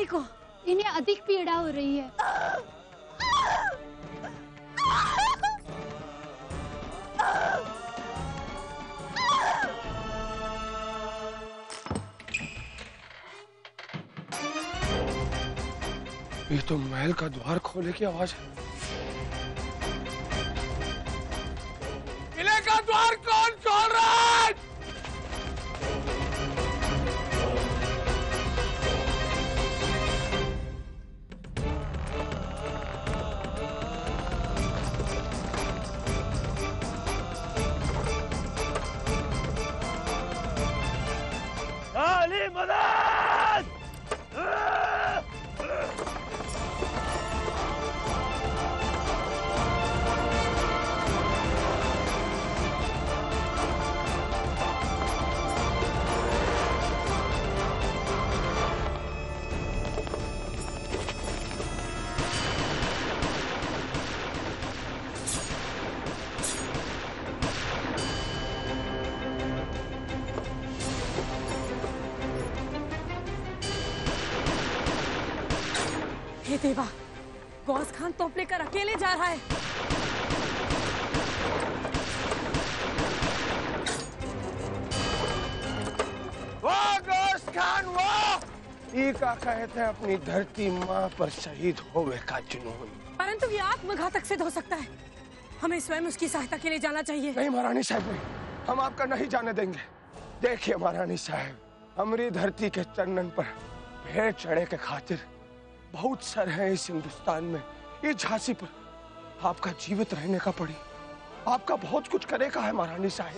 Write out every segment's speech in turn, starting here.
भाई को, इन्हें अधिक पीड़ा हो रही है। ये तो महल का द्वार खोलने की आवाज है। किले का द्वार कौन खोल रहा है? काली मदद! हे देवा, गौस खान तोप लेकर अकेले जा रहा है। वाह गौस खान वाह! ई का कहते हैं अपनी धरती माँ पर शहीद होवे का जुनून। परंतु ये आत्मघातक सिद्ध हो सकता है, हमें स्वयं उसकी सहायता के लिए जाना चाहिए। नहीं महारानी साहब, नहीं, हम आपका नहीं जाने देंगे। देखिए महारानी साहब, हमारी धरती के चरणन पर भेड़ चढ़े के खातिर बहुत सर है इस हिंदुस्तान में। ये झांसी पर आपका जीवित रहने का पड़ी, आपका बहुत कुछ करेगा है महारानी साहब।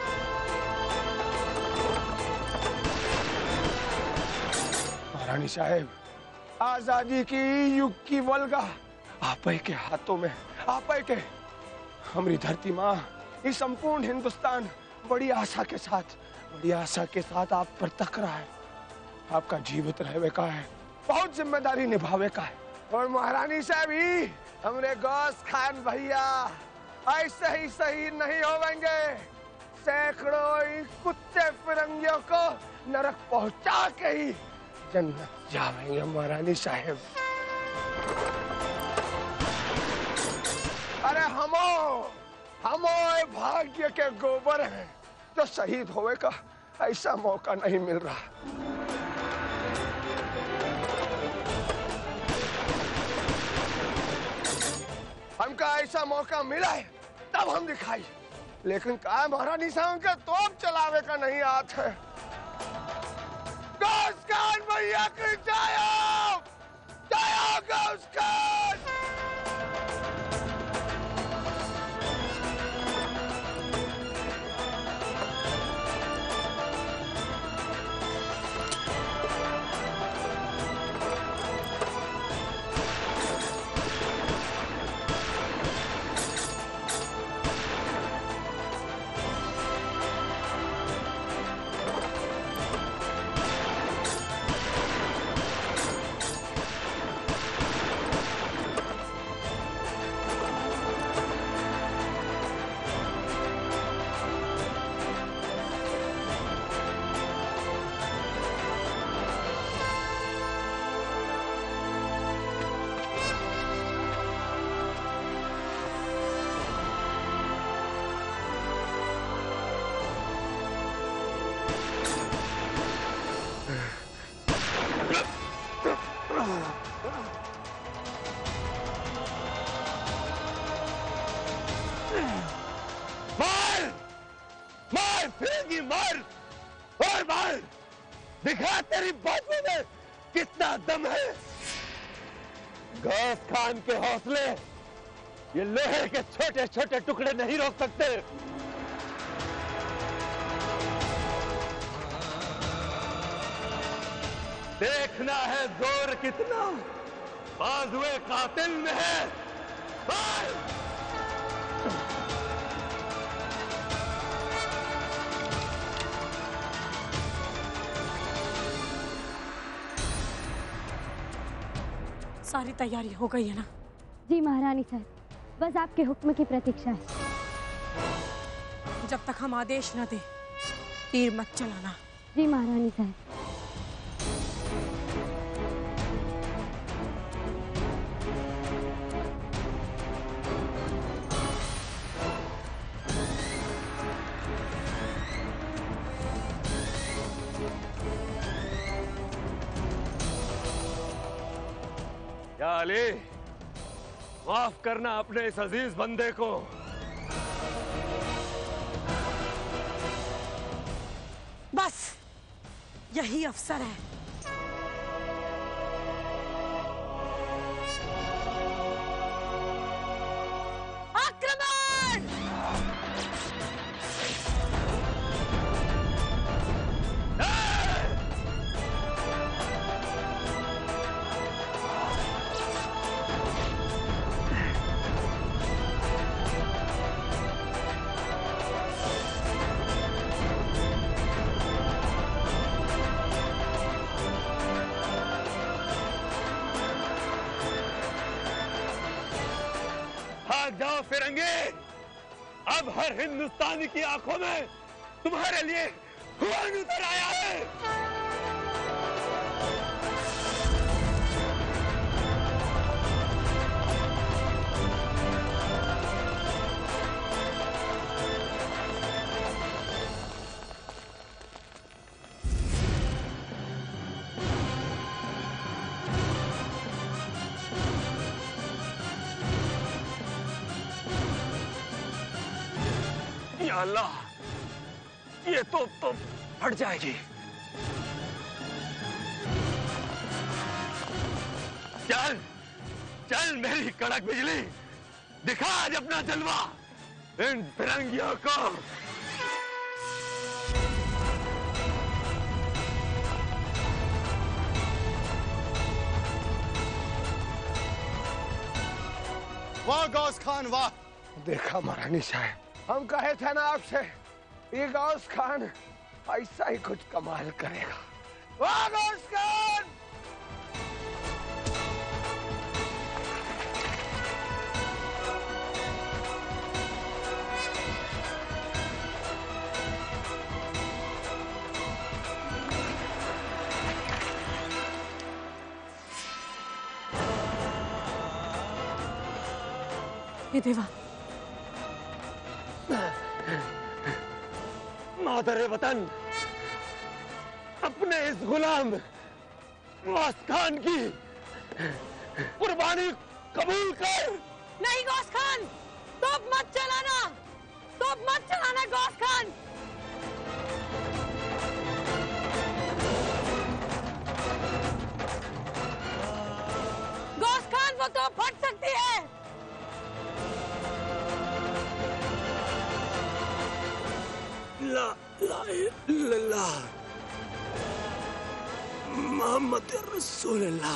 महारानी साहब, आजादी की युग की वल्गा आप के हाथों में, आप के हमारी धरती माँ, इस संपूर्ण हिंदुस्तान बड़ी आशा के साथ आप पर तक रहा है। आपका जीवित रहने का है, बहुत जिम्मेदारी निभावे का है। और महारानी साहब ही हमरे गौस खान भैया ऐसे ही शहीद नहीं होवेंगे। सैकड़ों कुत्ते फिरंगियों को नरक पहुंचा के ही जन्नत जावेंगे महारानी साहब। अरे हमो भाग्य के गोबर हैं, जो शहीद होवे का ऐसा मौका नहीं मिल रहा। हमका ऐसा मौका मिला है तब हम दिखाई, लेकिन कहा महारानी साहब के तोप चलावे का नहीं हाथ है। गौस खान भैया की जय हो! जय हो गौस खान! दिखा तेरी बाजू में कितना दम है। गौस खान के हौसले ये लोहे के छोटे छोटे टुकड़े नहीं रोक सकते। देखना है जोर कितना बाजुए कातिल में है। सारी तैयारी हो गई है ना? जी महारानी साहब, बस आपके हुक्म की प्रतीक्षा है। जब तक हम आदेश न दें तीर मत चलाना। जी महारानी साहब। या अली, माफ करना अपने इस अजीज बंदे को। बस यही अवसर है। आक्रमण! भाग जाओ फिरंगे, अब हर हिंदुस्तानी की आंखों में तुम्हारे लिए खून उतर आया है। या अल्लाह, ये तो फट जाएगी। चल चल मेरी कड़क बिजली, दिखा आज अपना जलवा इन फिरंगियों को। वाह गौस खान वाह। देखा महारानी साहब, हम कहे थे ना आपसे, ये गौस खान ऐसा ही कुछ कमाल करेगा। वाह गौस खान! ये देवा, मादर वतन, अपने इस गुलाम गौस खान की कुर्बानी कबूल कर। नहीं गौस खान, तोप मत चलाना, तोप मत चलाना गौस खान। गौस खान, वो तो फट सकती है। ला ला इल्लल्लाह मोहम्मद रसूलुल्लाह।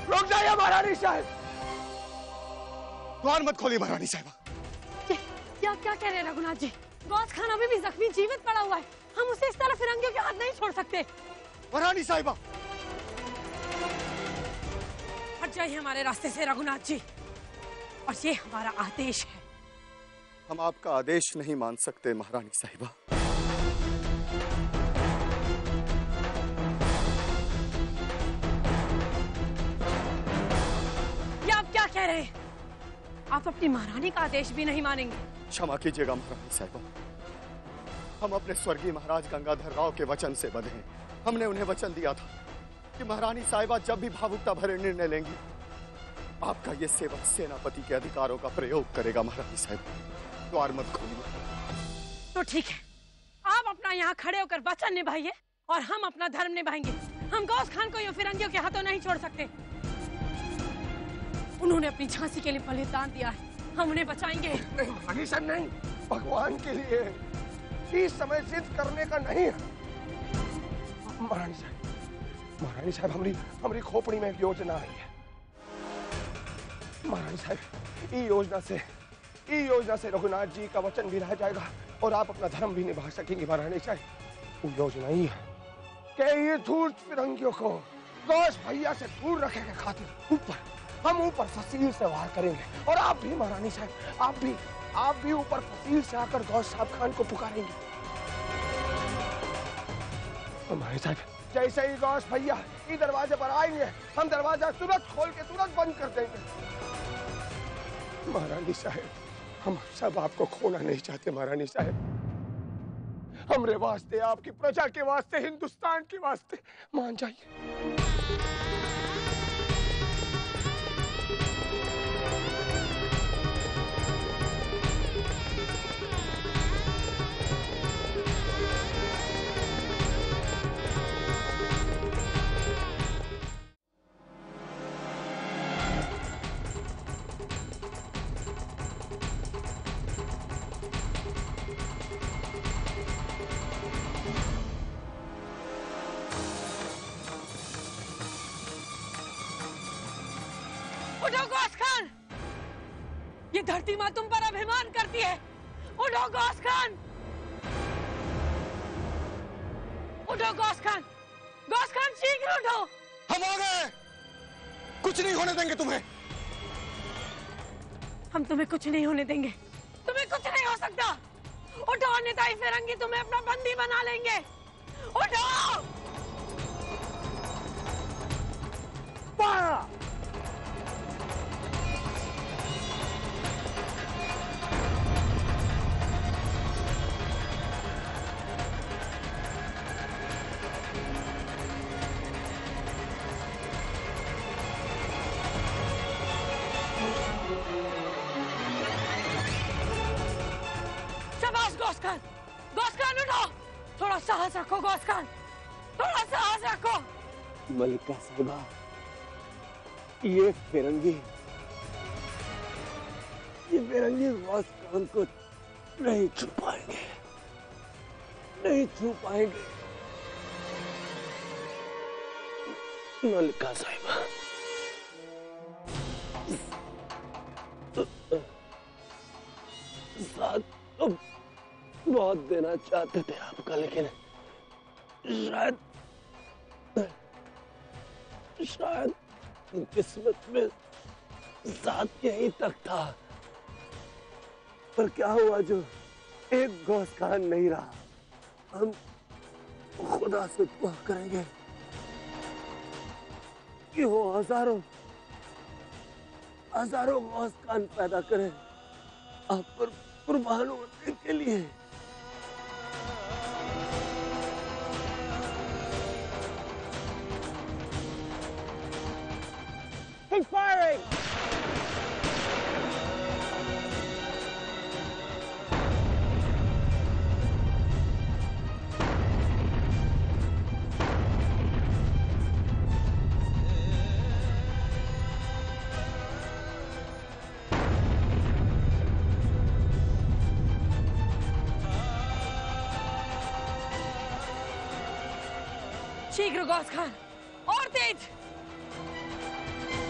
रुक जाइए महारानी साहब। द्वार मत खोलिए महारानी साहिबा। क्या क्या कह रहे हैं रघुनाथ जी? गौस खान अभी भी जख्मी जीवित पड़ा हुआ है, हम उसे इस तरह फिरंगियों के हाथ नहीं छोड़ सकते। महारानी साहिबा, हट जाइए हमारे रास्ते से रघुनाथ जी, और ये हमारा आदेश है। हम आपका आदेश नहीं मान सकते महारानी साहिबा। ये आप क्या कह रहे हैं? आप अपनी महारानी का आदेश भी नहीं मानेंगे? क्षमा कीजिएगा महारानी साहिबा, हम अपने स्वर्गीय महाराज गंगाधर राव के वचन से बंधे हैं। हमने उन्हें वचन दिया था कि महारानी साहिबा जब भी भावुकता भरे निर्णय लेंगी, आपका ये सेवक सेनापति के अधिकारों का प्रयोग करेगा। महारानी साहिबा, द्वार मत खोलिए। तो ठीक है, आप अपना यहाँ खड़े होकर वचन निभाइए और हम अपना धर्म निभाएंगे। हम गौस खान को यूं फिरंगियों के हाथों नहीं छोड़ सकते। उन्होंने अपनी झांसी के लिए बलिदान दिया है, हम उन्हें बचाएंगे। नहीं महारानी साहब, नहीं, भगवान के लिए इस समय जिद करने का नहीं है। महारानी साहब, हमारी खोपड़ी में एक योजना आई है। महारानी साहब, ई योजना से रघुनाथ जी का वचन भी रह जाएगा और आप अपना धर्म भी निभा सकेंगे। महारानी साहब, वो योजना ही है कि ये धूर्त फिरंगियों को गौस भैया से दूर रखने के खातिर हम ऊपर फसील से वार करेंगे, और आप भी महारानी साहब, आप भी ऊपर फसील से आकर गौस साहब खान को पुकारेंगे। महारानी साहब, जैसे ही गौस भैया इस दरवाजे पर आएंगे, हम दरवाजा तुरंत खोल के तुरंत बंद कर देंगे। महारानी साहब, हम सब आपको खोना नहीं चाहते। महारानी साहब, हमरे वास्ते, आपकी प्रजा के वास्ते, हिंदुस्तान के वास्ते मान जाइए। उठो गौस खान, ये धरती माँ तुम पर अभिमान करती है। उठो गौस खान, उठो गौस खान, गौस खान शीघ्र उठो। हम आ गए, कुछ नहीं होने देंगे तुम्हें। हम तुम्हें कुछ नहीं होने देंगे, तुम्हें कुछ नहीं हो सकता। उठो, अन्यथा ये फिरंगी तुम्हें अपना बंदी बना लेंगे। उठो। गौस खान, गौस खान उठो, थोड़ा साहस रखो गौस खान, थोड़ा साहस रखो। मलिका साहिबा, ये फिरंगी गौस खान को नहीं छू पाएंगे, नहीं छू पाएंगे। मलिका साहिबा, साथ तो बहुत देना चाहते थे आपका, लेकिन शायद किस्मत में साथ यहीं तक था। पर क्या हुआ जो एक गौस खान नहीं रहा। हम खुदा से दुआ करेंगे कि वो हजारों गौस खान पैदा करें आप पर कुर्बान होने के लिए। He's firing! शीघ्र गौस खान, और तेज।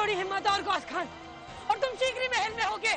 थोड़ी हिम्मत और गौस खान, और तुम शीघ्र ही महल में होगे।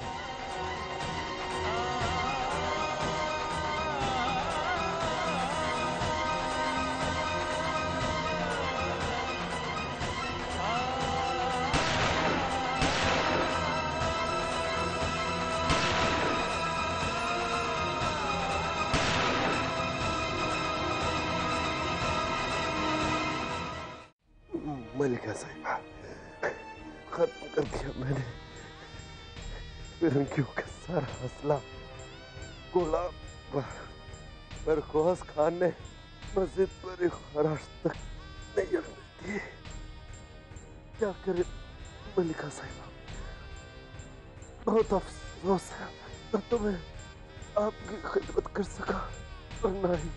मलिका साहिबा, खत्म कर दिया मैंने फिरंगियों का सारा हौसला। गोला पर गौस खान ने मस्जिद पर एक खराश तक नहीं आने दी। क्या करे मलिका साहिबा, बहुत अफसोस है न तो मैं आपकी खिदमत कर सका और ना ही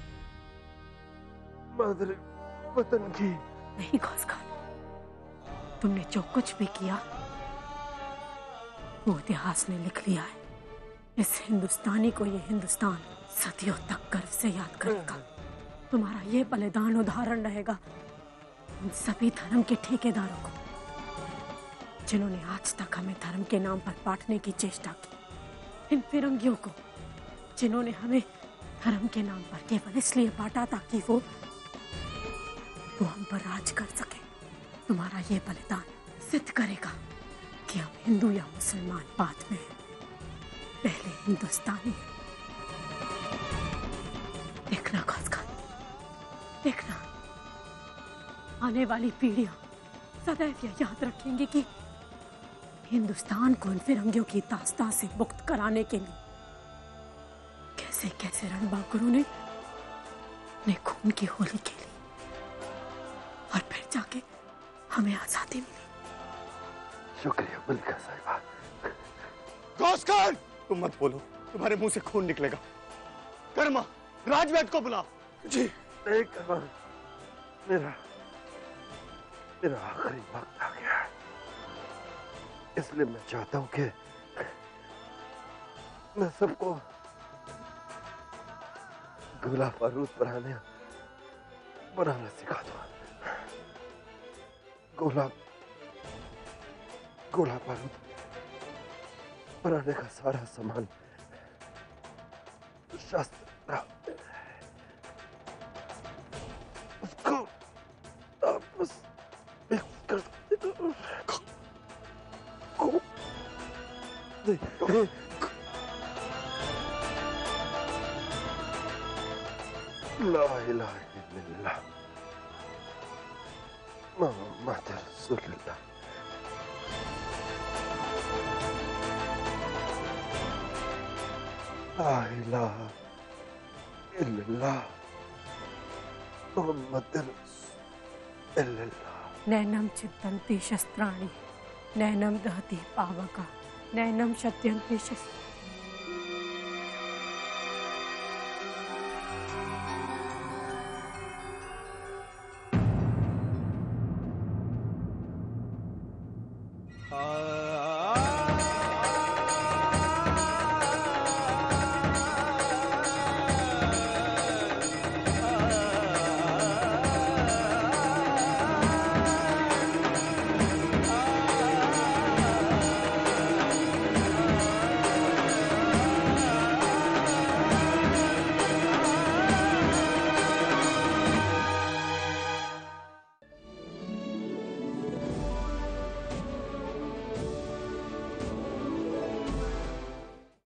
मादर वतन की। नहीं गौस खान, तुमने जो कुछ भी किया वो इतिहास ने लिख लिया है। इस हिंदुस्तानी को ये हिंदुस्तान सदियों तक गर्व से याद करेगा। तुम्हारा ये बलिदान उदाहरण रहेगा उन सभी धर्म के ठेकेदारों को जिन्होंने आज तक हमें धर्म के नाम पर बांटने की चेष्टा की। इन फिरंगियों को जिन्होंने हमें धर्म के नाम पर केवल इसलिए बांटा ताकि वो हम पर राज कर सके। तुम्हारा ये बलिदान सिद्ध करेगा कि हम हिंदू या मुसलमान बाद में हैं, पहले हिंदुस्तानी। देखना गौस खान, देखना आने वाली पीढ़ियां सदैव यह याद रखेंगी कि हिंदुस्तान को इन फिरंगियों की दास्तां से मुक्त कराने के लिए कैसे कैसे रणबांकुरों ने अपने खून की होली खेली और फिर जाके हमें आजादी मिली। शुक्रिया मलिका साहिबा। गौस खान, तुम मत बोलो, तुम्हारे मुंह से खून निकलेगा। कर्मा, राजवैद को बुलाओ। जी नहीं कर्मा, मेरा आखिरी वक्त आ गया है, इसलिए मैं चाहता हूं कि मैं सबको गोला बारूद बनाना सिखा दूं। गोला बारूद बनाने का सारा सामान शास्त्र उसको आपस मिक्स कर ला इलाहा इल्लल्लाह मुहम्मद रसूलुल्लाह। ला इलाहा इल्लल्लाह मुहम्मद रसूलुल्लाह। नैनम चित्तन्ति शस्त्राणि नैनम दहति पावका नैनम शत्यन्ति शस्त्र। आ